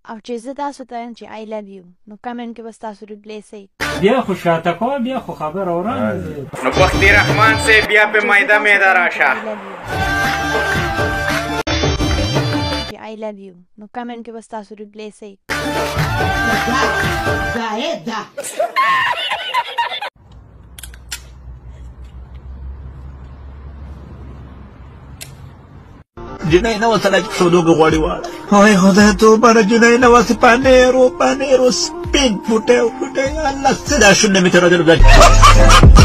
او چې زه تاسو ته وایم چې I love you نو کمنټ کې بس تاسو ریپلی سئ بیا خو شاته کوه بیا خو خبر اوران نو بختي رحمان سے بیا په میدا میدا راشه I love you نو کمنټ کې بس تاسو ریپلی سئ جنای نو سره څودوګ غوړی و هاي خدای ته بار جنای نو سپانېرو سپین فوټه الله ستاسو نه میتر راځي